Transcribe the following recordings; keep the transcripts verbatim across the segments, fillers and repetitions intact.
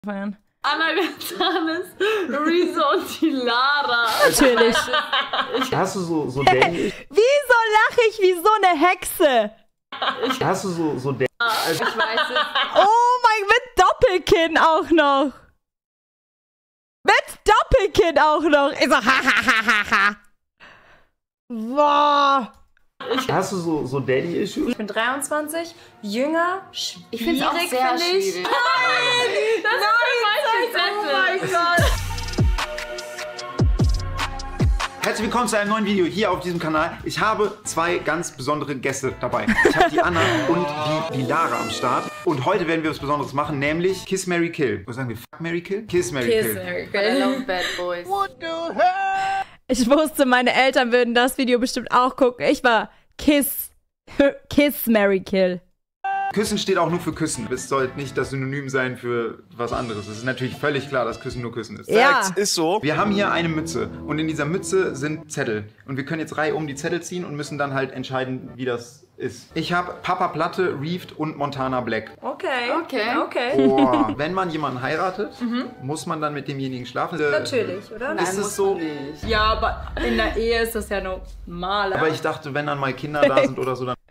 feiern. Anna Gonzalez, Rezo und die Lara. Natürlich. Hast du so, so Danny? Wieso lache ich wie so eine Hexe? Hast du so, so Danny? Ich weiß es. Oh mein, mit Doppelkinn auch noch. Mit Doppelkinn auch noch. Ich so, ha, ha, ha, ha, ha. Boah. Hast du so, so Daddy-Issues? Ich bin dreiundzwanzig, jünger, schwierig, Ich finde es auch sehr find ich. schwierig. Nein, Das ist der oh falsche mein Zettel. Gott. Herzlich willkommen zu einem neuen Video hier auf diesem Kanal. Ich habe zwei ganz besondere Gäste dabei. Ich habe die Anna und die, die Lara am Start. Und heute werden wir was Besonderes machen, nämlich Kiss, Marry, Kill. Was sagen wir? Fuck, Marry, Kill? Kiss, Marry, Kiss, Kill. Mary, I Kill. love bad boys. Ich wusste, meine Eltern würden das Video bestimmt auch gucken. Ich war Kiss. Kiss, Marry, Kill. Küssen steht auch nur für Küssen. Es sollte nicht das Synonym sein für was anderes. Es ist natürlich völlig klar, dass Küssen nur Küssen ist. Ja. Ist so. Wir haben hier eine Mütze und in dieser Mütze sind Zettel. Und wir können jetzt Reihe um die Zettel ziehen und müssen dann halt entscheiden, wie das ist. Ich habe Papa Platte, Reefed und Montana Black. Okay. Okay. Okay. Boah, wenn man jemanden heiratet, muss man dann mit demjenigen schlafen? Äh, Natürlich, oder? Ist es so? Nicht. Ja, aber in der Ehe ist das ja normal. Aber ich dachte, wenn dann mal Kinder da sind oder so, dann...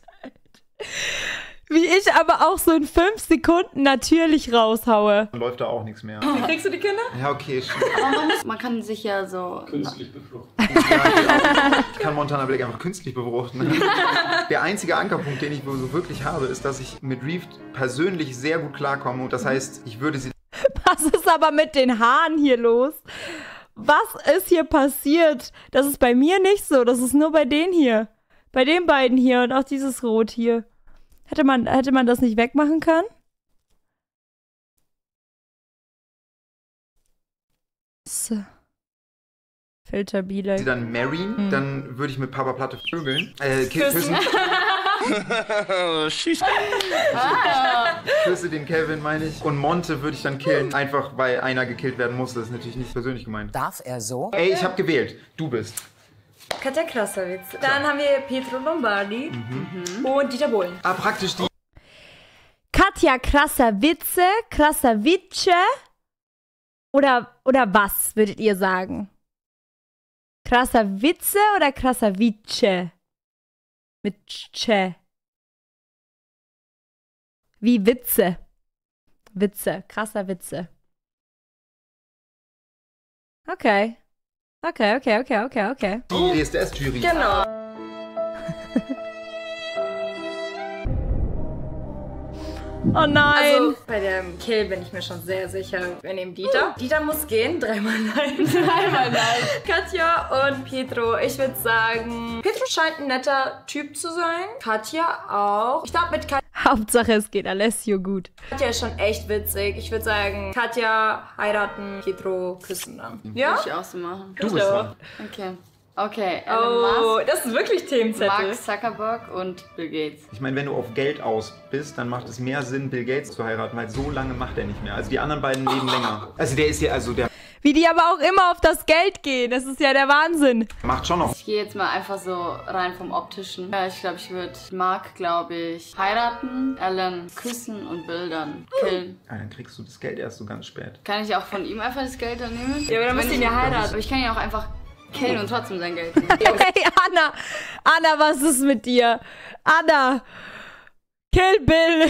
Wie ich aber auch so in fünf Sekunden natürlich raushaue. läuft da auch nichts mehr. Kriegst du die Kinder? Ja, okay, stimmt. Aber man, muss, man kann sich ja so... Künstlich befruchten. Ja, genau. Ich kann Montana Black einfach künstlich befruchten. Der einzige Ankerpunkt, den ich so wirklich habe, ist, dass ich mit Reefed persönlich sehr gut klarkomme. Und das heißt, ich würde sie... Was ist aber mit den Haaren hier los? Was ist hier passiert? Das ist bei mir nicht so. Das ist nur bei denen hier. Bei den beiden hier und auch dieses Rot hier. Hätte man, hätte man das nicht wegmachen können? So. Filterbiele. sie dann marryen, Hm. dann würde ich mit Papa Platte vögeln. Äh, ki- küssen. Schieß. Küsse den Kevin, meine ich. Und Monte würde ich dann killen, einfach weil einer gekillt werden muss. Das ist natürlich nicht persönlich gemeint. Darf er so? Ey, ich habe gewählt. Du bist. Katja Krasavice. Dann haben wir Pietro Lombardi und Dieter Bohlen. Ah, praktisch die... Katja Krasavice, Krasavice oder, oder was würdet ihr sagen? Krasavice oder Krasavice? Mit Ch. Wie Witze. Witze, krasser Witze. Okay. Okay, okay, okay, okay, okay. Die D S D S-Jury. Genau. Oh nein. Also, bei dem Kill bin ich mir schon sehr sicher. Wir nehmen Dieter. Dieter muss gehen. Dreimal nein. Dreimal nein. Katja und Pietro. Ich würde sagen, Pietro scheint ein netter Typ zu sein. Katja auch. Ich glaube, mit Katja Hauptsache es geht Alessio gut. ist schon echt witzig. Ich würde sagen, Katja heiraten, Pietro küssen dann. Ja? Würde ich auch so machen. Du bist dran. Okay. Okay, Elon Oh, Musk, das ist wirklich Themenzettel. Mark Zuckerberg und Bill Gates. Ich meine, wenn du auf Geld aus bist, dann macht es mehr Sinn, Bill Gates zu heiraten, weil so lange macht er nicht mehr. Also die anderen beiden leben länger. Also der ist hier, also der Wie die aber auch immer auf das Geld gehen. Das ist ja der Wahnsinn. macht schon noch. Ich gehe jetzt mal einfach so rein vom Optischen. Ja, ich glaube, ich würde Mark, glaube ich, heiraten, Alan küssen und Bill dann killen. Ah, dann kriegst du das Geld erst so ganz spät. Kann ich auch von ihm einfach das Geld dann nehmen? Ja, aber dann Wenn musst du ihn ich- ja heiraten. Aber ich kann ihn auch einfach killen und trotzdem sein Geld nehmen. Hey, Anna. Anna, was ist mit dir? Anna. Kill Bill.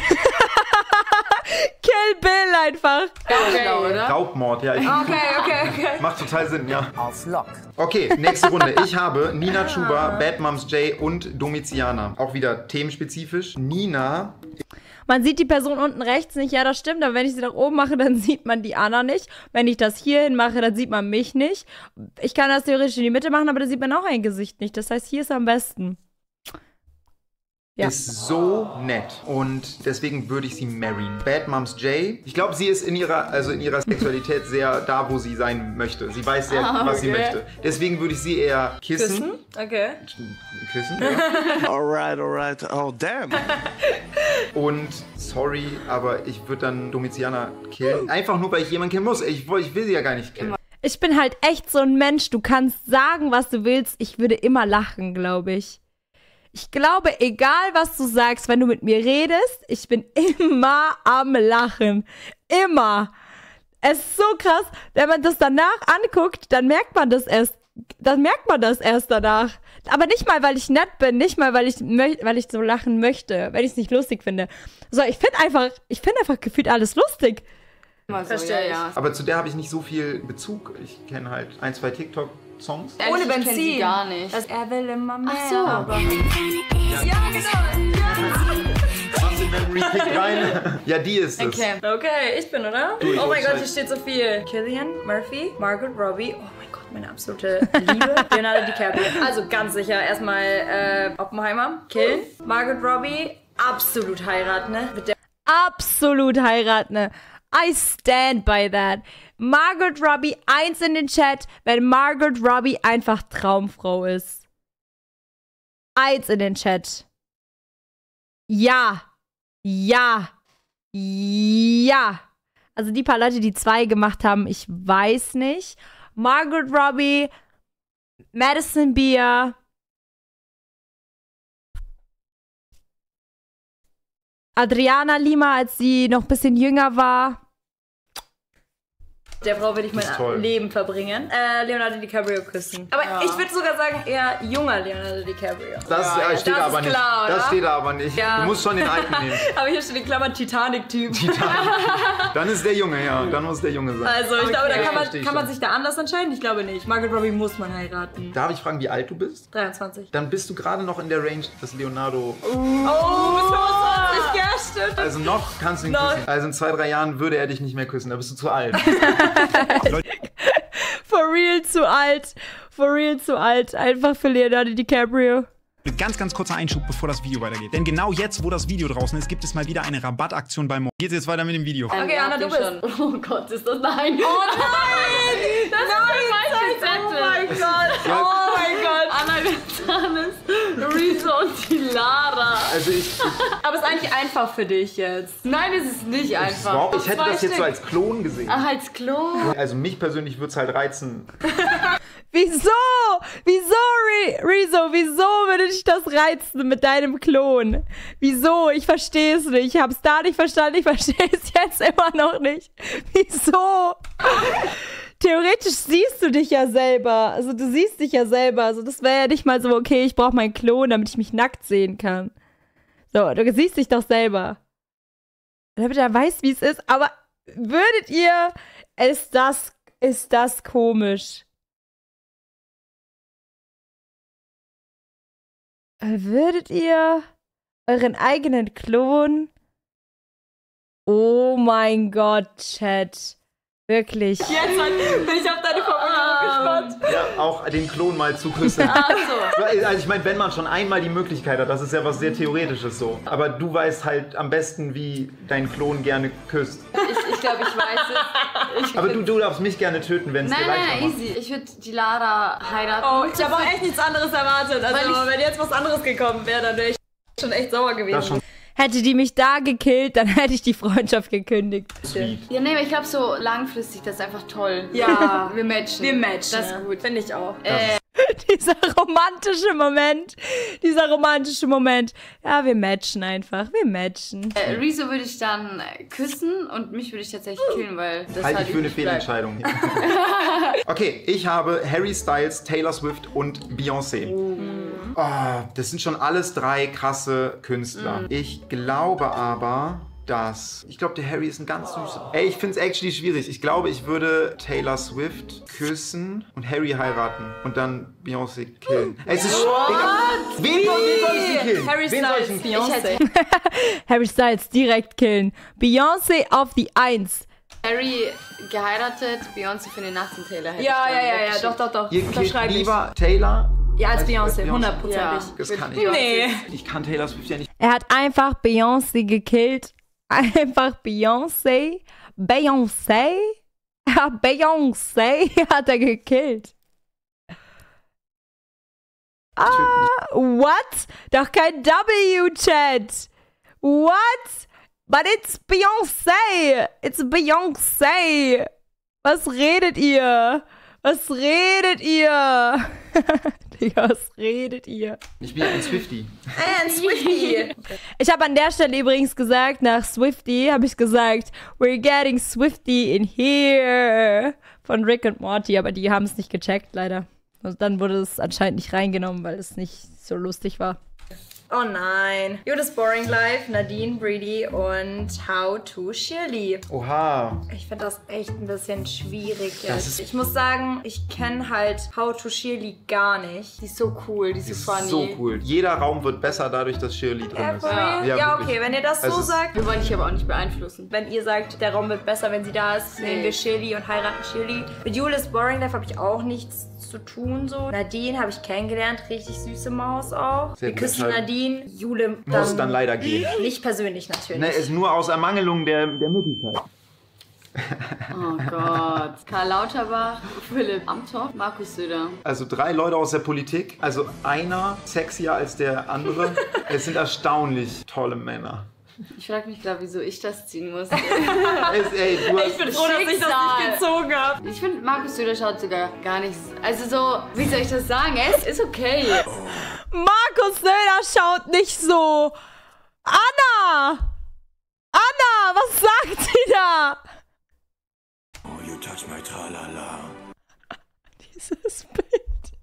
Kill Bill einfach. Schlau, oder? Raubmord, ja. Ich, Okay, okay, okay. Macht total Sinn, ja. Auf Lock. Okay, nächste Runde. Ich habe Nina Chuba, Bad Moms J und Domiziana. Auch wieder themenspezifisch. Nina... Man sieht die Person unten rechts nicht. Ja, das stimmt. Aber wenn ich sie nach oben mache, dann sieht man die Anna nicht. Wenn ich das hier hin mache, dann sieht man mich nicht. Ich kann das theoretisch in die Mitte machen, aber da sieht man auch ein Gesicht nicht. Das heißt, hier ist am besten. Ja. ist so nett und deswegen würde ich sie marryen. Bad Moms J. Ich glaube, sie ist in ihrer, also in ihrer Sexualität sehr da, wo sie sein möchte. Sie weiß sehr, Ah, was sie okay. möchte. Deswegen würde ich sie eher kissen. Küssen? Okay. Küssen, ja. Alright, alright. Oh, damn. Und sorry, aber ich würde dann Domiziana killen. Einfach nur, weil ich jemanden killen muss. Ich, ich will sie ja gar nicht killen. Ich bin halt echt so ein Mensch. Du kannst sagen, was du willst. Ich würde immer lachen, glaube ich. Ich glaube, egal was du sagst, wenn du mit mir redest, ich bin immer am Lachen. Immer. Es ist so krass, wenn man das danach anguckt, dann merkt man das erst, dann merkt man das erst danach. Aber nicht mal, weil ich nett bin, nicht mal, weil ich, weil ich so lachen möchte, weil ich es nicht lustig finde. So, ich finde einfach, ich finde einfach gefühlt alles lustig. So, Verstehe ja, ja. Aber zu der habe ich nicht so viel Bezug. Ich kenne halt ein, zwei TikTok-Songs. Ehrlich, Ohne ich kenn Benzin. sie gar nicht. Das er will immer mehr. Ach so. Aber ja, genau. Mach den Memory Pick rein. Ja, die ist es. Okay. Okay, ich bin, oder? Du, ich oh mein muss Gott, halt- hier steht so viel. Cillian Murphy, Margot Robbie. Oh mein Gott, meine absolute Liebe. Leonardo DiCaprio. Also ganz sicher erstmal äh, Oppenheimer, Killen. Margot Robbie, absolut heiraten, ne? Mit der Absolut heiraten. Ne? I stand by that. Margot Robbie, eins in den Chat, wenn Margot Robbie einfach Traumfrau ist. Eins in den Chat. Ja. Ja. Ja. Also die paar Leute, die zwei gemacht haben, ich weiß nicht. Margot Robbie, Madison Beer, Adriana Lima, als sie noch ein bisschen jünger war. Der Frau würde ich mein ist toll. Leben verbringen. Äh, Leonardo DiCaprio küssen. Aber Ja. ich würde sogar sagen, eher junger Leonardo DiCaprio. Das, ja, äh, ja, steht das aber ist nicht. klar, Das oder? steht da aber nicht. Ja. Du musst schon den alten nehmen. Aber hier steht in Klammern Titanic-Typ. Dann ist der Junge, ja. Dann muss der Junge sein. Also, ich glaube, da Okay, kann man, verstehe ich kann man schon. sich da anders entscheiden? Ich glaube nicht. Margot Robbie muss man heiraten. Darf ich fragen, wie alt du bist? dreiundzwanzig. Dann bist du gerade noch in der Range des Leonardo. Oh, fünfundzwanzig, ja, stimmt. Also noch kannst du ihn Noch. küssen. Also in zwei, drei Jahren würde er dich nicht mehr küssen. Da bist du zu alt. For real zu alt. For real zu alt. Einfach für Leonardo DiCaprio. Ein ganz, ganz kurzer Einschub, bevor das Video weitergeht. Denn genau jetzt, wo das Video draußen ist, gibt es mal wieder eine Rabattaktion bei Mo. Geht's jetzt weiter mit dem Video. Okay, Anna, du bist. Oh Gott, ist das nein. Oh nein! Das ist der falsche Zettel. Oh mein Gott. Oh mein Gott. Anna Gonzalez, Rezo und die Lara. Also ich, Aber ist eigentlich einfach für dich jetzt. Nein, es ist nicht einfach. ich hätte Zwei das jetzt so Stück. als Klon gesehen. Ach, als Klo. Also mich persönlich würde es halt reizen. Wieso? Wieso, Re Rezo? Wieso würde dich das reizen mit deinem Klon? Wieso? Ich verstehe es nicht. Ich habe es da nicht verstanden. Ich verstehe es jetzt immer noch nicht. Wieso? Theoretisch siehst du dich ja selber. Also du siehst dich ja selber. Also das wäre ja nicht mal so, okay, ich brauche meinen Klon, damit ich mich nackt sehen kann. So, du siehst dich doch selber. Damit er weiß, wie es ist. Aber würdet ihr... Ist das... Ist das komisch? Würdet ihr euren eigenen Klon... Oh mein Gott, Chat. Wirklich. Jetzt halt, bin ich auf deine Formulierung gespannt. Ja, auch den Klon mal zu küssen. Ach so. Also ich meine, wenn man schon einmal die Möglichkeit hat, das ist ja was sehr Theoretisches so. Aber du weißt halt am besten, wie dein Klon gerne küsst. Ich, ich glaube, ich weiß es. Ich Aber würd- du, du darfst mich gerne töten, wenn es Nein, dir nein, leichter nein, macht. easy. Ich würde die Lara heiraten. Oh, ich habe auch echt nichts anderes erwartet. Also, Weil ich- wenn jetzt was anderes gekommen wäre, dann wäre ich schon echt sauer gewesen. Das schon Hätte die mich da gekillt, dann hätte ich die Freundschaft gekündigt. sweet. Ja, nee, aber ich glaube so langfristig, das ist einfach toll. Ja. wir matchen. Wir matchen. Das ist gut. Finde ich auch. Äh, Dieser romantische Moment. Dieser romantische Moment. Ja, wir matchen einfach. Wir matchen. äh, Rezo würde ich dann äh, küssen und mich würde ich tatsächlich killen, weil das Halte halt ich für eine übrig bleibt. Fehlentscheidung. Okay, ich habe Harry Styles, Taylor Swift und Beyoncé. Oh, das sind schon alles drei krasse Künstler. Ich glaube aber, dass... Ich glaube, der Harry ist ein ganz süßer. Ey, ich finde es actually schwierig. Ich glaube, ich würde Taylor Swift küssen und Harry heiraten und dann Beyoncé killen. Ey, es ist... Digga, wen, soll- wen soll ich denn killen? Harry Wen soll ich Styles, denn- Beyoncé. Harry Styles direkt killen. Beyoncé auf die Eins. Harry geheiratet, Beyoncé für den Nacht und Taylor hätte Ja, ich ja, dann ja, ja, weggeschickt. doch, doch, doch. Ihr killt Unterschreibe ich. lieber Taylor... Ja, als als- als Beyoncé, hundertprozentig. Ja. Das kann ich. Nee. Ich kann Taylor Swift ja nicht... Er hat einfach Beyoncé gekillt. Einfach Beyoncé. Beyoncé. Ja, Beyoncé hat er gekillt. Ah, what? Doch kein W-Chat. What? But it's Beyoncé. It's Beyoncé. Was redet ihr? Was redet ihr? Digga, was redet ihr? Ich bin ein Swiftie. Ein Swiftie. Ich habe an der Stelle übrigens gesagt, nach Swiftie habe ich gesagt, we're getting Swiftie in here. Von Rick und Morty, aber die haben es nicht gecheckt, leider. Und dann wurde es anscheinend nicht reingenommen, weil es nicht so lustig war. Oh nein. Judas Boring Life, Nadine Breedy und How to Shirley. Oha. Ich finde das echt ein bisschen schwierig Das jetzt. ist- Ich muss sagen, ich kenne halt How to Shirley gar nicht. Die ist so cool, die ist Das so ist funny. so cool. Jeder Raum wird besser dadurch, dass Shirley drin Ja, ist. for real? Ja, wirklich. okay, wenn ihr das Also so es- sagt. Wir wollen dich aber auch nicht beeinflussen. Wenn ihr sagt, der Raum wird besser, wenn sie da ist, Nee. nehmen wir Shirley und heiraten Shirley. Mit Julius Boring Life habe ich auch nichts zu tun so. Nadine habe ich kennengelernt, richtig süße Maus auch. Sehr wir gut küssen entscheiden. Nadine, Jule Muss dann leider gehen. nicht persönlich natürlich. Ne, ist nur aus Ermangelung der, der Möglichkeit. Oh Gott. Karl Lauterbach, Philipp Amthor, Markus Söder. Also drei Leute aus der Politik. Also einer sexier als der andere. Es sind erstaunlich tolle Männer. Ich frage mich gerade, wieso ich das ziehen muss. Es, ey, du hast, ich bin froh, dass ich das nicht gezogen habe. Ich finde, Markus Söder schaut sogar gar nicht. Also so, wie soll ich das sagen? Er ist, ist okay. Markus Söder schaut nicht so. Anna! Anna, was sagt sie da? Oh, you touch my tralala. Dieses Bild.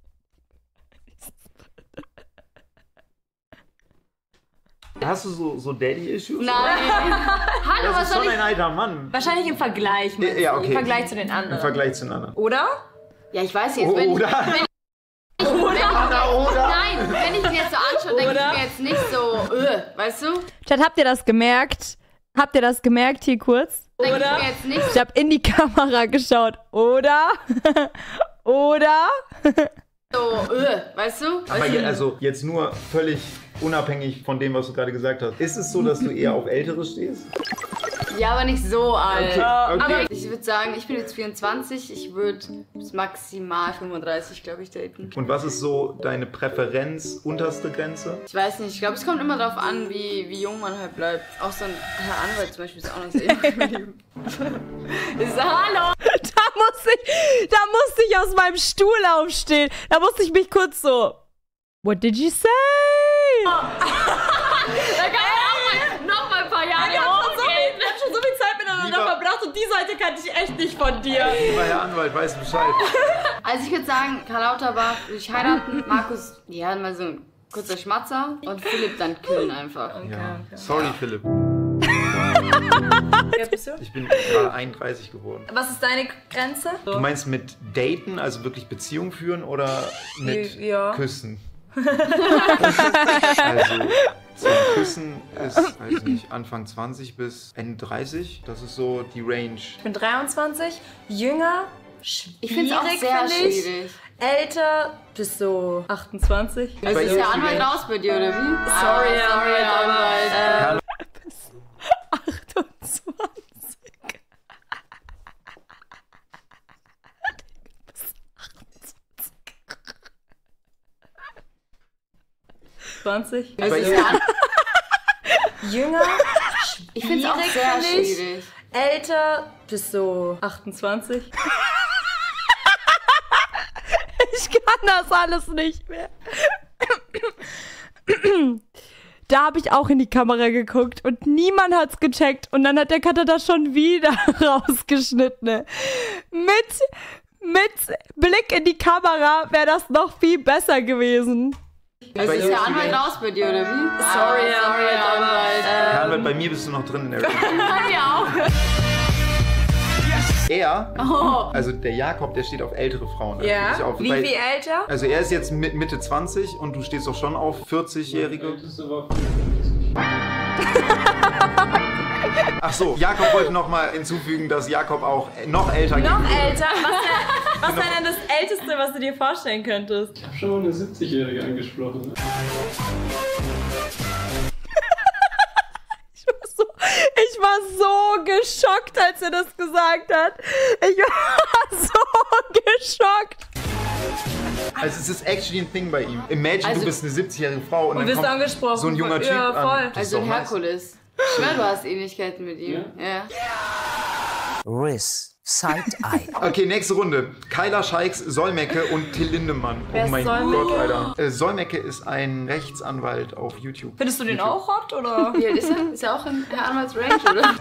hast du so, so Daddy-Issues? Nein. Hallo, Das was ist soll schon ich? ein alter Mann. Wahrscheinlich im Vergleich. Ja, ja, okay. Im Vergleich zu den Im anderen. Vergleich zu den anderen. Oder? Ja, ich weiß jetzt, Oh, wenn ich, oder? wenn ich, wenn ich, Anna, oder? Nein, wenn ich ihn jetzt so anschaue, denke ich mir jetzt nicht so, öh, weißt du? Chat, habt ihr das gemerkt? Habt ihr das gemerkt hier kurz? Denke ich mir jetzt nicht Ich habe in die Kamera geschaut. Oder? Oder? so, öh, weißt du? Aber je, also jetzt nur völlig unabhängig von dem, was du gerade gesagt hast. Ist es so, dass du eher auf Ältere stehst? Ja, aber nicht so alt. Okay, okay. Aber ich würde sagen, ich bin jetzt vierundzwanzig, ich würde bis maximal fünfunddreißig, glaube ich, daten. Und was ist so deine Präferenz, unterste Grenze? Ich weiß nicht, ich glaube, es kommt immer darauf an, wie, wie jung man halt bleibt. Auch so ein Herr Anwalt zum Beispiel ist auch noch sehr jung geblieben. Ist so, hallo! Da musste ich, da musste ich aus meinem Stuhl aufstehen. Da musste ich mich kurz so. What did you say? Da kann man noch mal ein paar Jahre Wir haben schon so viel, hochgehen. wir haben schon so viel Zeit miteinander Lieber- verbracht und die Seite kannte ich echt nicht von dir. Lieber Herr Anwalt, weiß Bescheid. Also ich würde sagen, Karl Lauterbach würde ich heiraten, Markus, ja, mal so ein kurzer Schmatzer und Philipp dann killen einfach. Ja. Sorry, Philipp. Jetzt bist du? Ich bin gerade einunddreißig geworden. Was ist deine Grenze? Du meinst mit Daten, also wirklich Beziehung führen oder mit Ja. Küssen? Also zum Küssen ist, weiß ich nicht, Anfang zwanzig bis Ende dreißig. Das ist so die Range. Ich bin dreiundzwanzig, jünger, Ich finde es auch schwierig, sehr find ich. schwierig. Älter bis so achtundzwanzig. Also Bei ist ihr der ist die Anwalt Range- raus bei dir, oder wie? Sorry, Ah, sorry, Anwalt, Anwalt. achtundzwanzig. zwanzig. Also Bei ist ihr- der An Jünger, ich finde es auch schwierig, sehr find ich. schwierig. älter bis so achtundzwanzig. Ich kann das alles nicht mehr. Da habe ich auch in die Kamera geguckt und niemand hat's gecheckt. Und dann hat der Cutter das schon wieder rausgeschnitten. Mit, mit Blick in die Kamera wäre das noch viel besser gewesen. Also Bei ist ihr der ist die Anwalt Range- raus bei dir, oder wie? Sorry, ah, sorry, Anwalt, Anwalt. Herr Anwalt, bei mir bist du noch drin in der Range. Bei mir auch. Er, Oh. also der Jakob, der steht auf ältere Frauen. Also Ja? wirklich auf- Wie bei- viel älter? Also er ist jetzt mit Mitte zwanzig und du stehst doch schon auf vierzig-Jährige. Ach so, Jakob wollte noch mal hinzufügen, dass Jakob auch noch älter Noch geht. älter? Was, wär- was wäre denn das Älteste, was du dir vorstellen könntest? Ich habe schon mal eine siebzigjährige angesprochen. Ich war, so, ich war so geschockt, als er das gesagt hat. Ich war so geschockt. Also es ist actually ein Thing bei ihm. Imagine, Also- du bist eine siebzigjährige Frau und, Und dann bist kommt angesprochen. so ein junger Typ Ja, voll. an. Das ist Also ein doch nice. Herkules. Ich schwör, du hast Ähnlichkeiten mit ihm. Ja. Riz Side-Eye. Okay, nächste Runde. Kyla Scheiks, Solmecke und Till Lindemann. Wer Oh ist mein Solmecke? Gott, Alter. Äh, Solmecke ist ein Rechtsanwalt auf YouTube. Findest du den auch hot, oder? Wie alt ist er? Ist er auch in Herr Anwaltsrange, oder?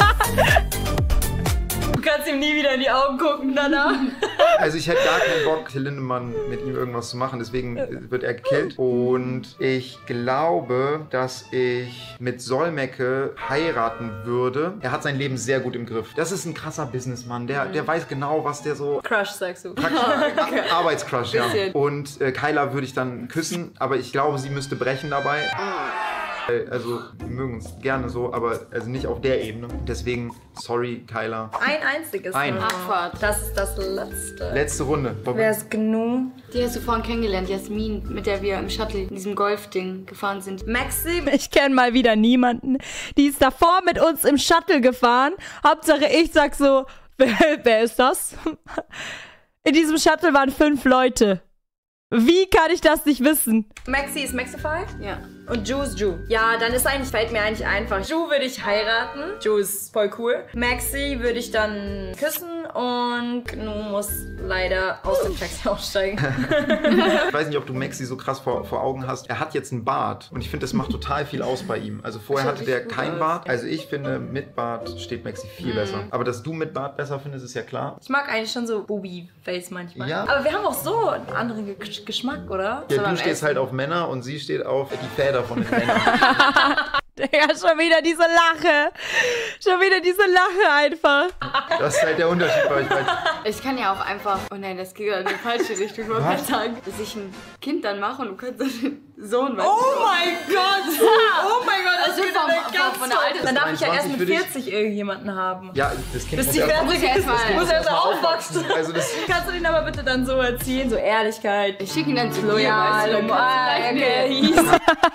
Du kannst ihm nie wieder in die Augen gucken danach. Also ich hätte gar keinen Bock, Till Lindemann mit ihm irgendwas zu machen, deswegen wird er gekillt. Und ich glaube, dass ich mit Solmecke heiraten würde. Er hat sein Leben sehr gut im Griff. Das ist ein krasser Businessmann, der, der weiß genau, was der so... Crush, sagst du. Praktisch, Arbeitscrush, ja. Bisschen. Und äh, Kyla würde ich dann küssen, aber ich glaube, sie müsste brechen dabei. Also, wir mögen uns gerne so, aber also nicht auf der Ebene. Deswegen, sorry, Kyla. Ein einziges. Ein. nur. Abfahrt. Das ist das letzte. Letzte Runde. Wer ist Gnu? Die hast du vorhin kennengelernt, Jasmin, mit der wir im Shuttle, in diesem Golf-Ding gefahren sind. Maxi? Ich kenne mal wieder niemanden. Die ist davor mit uns im Shuttle gefahren. Hauptsache ich sag so, wer, wer ist das? In diesem Shuttle waren fünf Leute. Wie kann ich das nicht wissen? Maxi ist Maxify? Ja. Und Ju ist Ju. Ja, dann ist eigentlich, fällt mir eigentlich einfach. Ju würde ich heiraten. Ju ist voll cool. Maxi würde ich dann küssen und Gnu muss leider aus dem Taxi aussteigen. Ich weiß nicht, ob du Maxi so krass vor, vor Augen hast. Er hat jetzt einen Bart und ich finde, das macht total viel aus bei ihm. Also vorher hatte der kein Bart. Also ich finde, mit Bart steht Maxi viel besser. Aber dass du mit Bart besser findest, ist ja klar. Ich mag eigentlich schon so Booby-Face manchmal. Ja. Aber wir haben auch so einen anderen Ge- Geschmack, oder? Ja, So beim du stehst Essen. halt auf Männer und sie steht auf die Väter von den Männern. Digga, schon wieder diese Lache. Schon wieder diese Lache einfach. Das ist halt der Unterschied bei euch beiden. Ich kann ja auch einfach, oh nein, das geht in die falsche Richtung, ich wollte gerade sagen, dass ich ein Kind dann mache und du kannst dann den Sohn, weißt Oh du? mein Gott! Oh mein Gott, das Also wird vom- eine vom- ganz von der tolle- Alters- Dann darf ich ja erst einundzwanzig mit für dich. vierzig irgendjemanden haben. Ja, das Kind Bis muss die erst vierzig muss ist, erst mal- muss erst mal aufwachsen. Also das, Kannst du den aber bitte dann so erziehen, so Ehrlichkeit, Ich schicke ihn dann zu dir, loyal, weißt du, dann kannst du gleich okay, nehmen. hieß.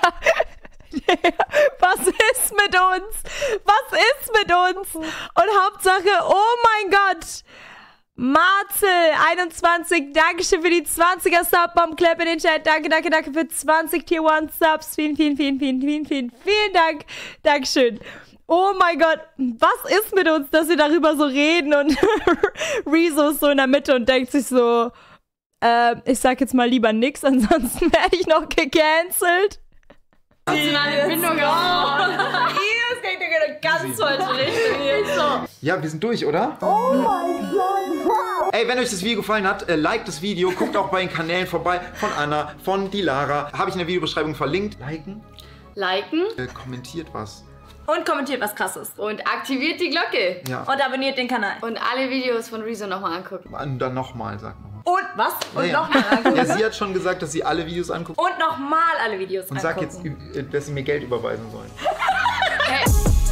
Was ist mit uns? Was ist mit uns? Und Hauptsache, oh mein Gott. Marzel, einundzwanzig, Dankeschön für die zwanziger Subbomb, Clap in den Chat, danke, danke, danke für zwanzig Tier eins Subs, vielen, vielen, vielen, vielen, vielen, vielen, vielen Dank, Dankeschön. Oh mein Gott, was ist mit uns, dass wir darüber so reden und Rezo ist so in der Mitte und denkt sich so, äh, ich sag jetzt mal lieber nix, ansonsten werde ich noch gecancelt. Emotionale Bindung auf. Das geht in eine ganz falsche Richtung hier. So. ja, wir sind durch, oder? Oh mein Gott! Ey, wenn euch das Video gefallen hat, äh, liked das Video, guckt auch bei den Kanälen vorbei von Anna, von Dilara. Habe ich in der Videobeschreibung verlinkt. Liken, Liken äh, kommentiert was. Und kommentiert was Krasses. und aktiviert die Glocke. Ja, Und abonniert den Kanal. Und alle Videos von Rezo nochmal angucken. und dann nochmal, sag nochmal. Und was? Und Ja, ja. nochmal angucken. Ja, sie hat schon gesagt, dass sie alle Videos anguckt Und nochmal alle Videos und sagt jetzt, angucken. äh, dass sie mir Geld überweisen sollen. Hey.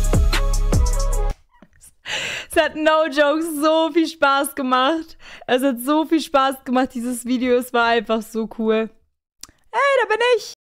Es hat no joke so viel Spaß gemacht. Es hat so viel Spaß gemacht, dieses Video. Es war einfach so cool. Hey, da bin ich.